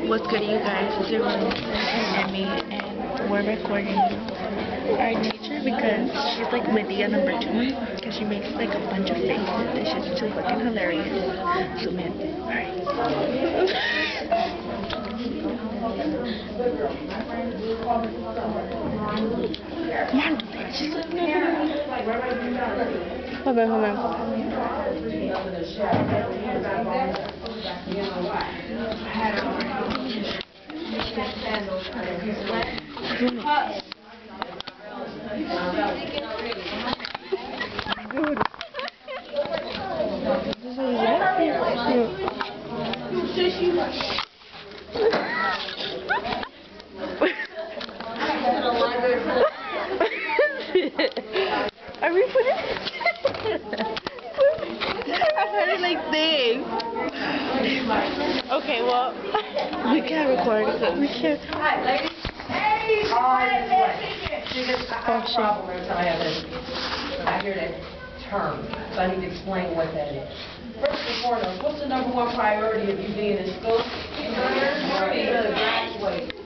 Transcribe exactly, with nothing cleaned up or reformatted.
What's good, you guys? Zero and me, and we're recording our nature because she's like Lydia number two, because she makes like a bunch of faces. It's just too fucking hilarious. Zoom in. Alright. Come on, bitch. Hold on, hold on. Dude. Are we putting I had it like this. Okay, well, we can't record it. We can't. Hi, ladies. Hey, oh, shit. Problem every time I have this. I hear that term, so I need to explain what that is. First and foremost, what's the number one priority of you being in school? Graduate.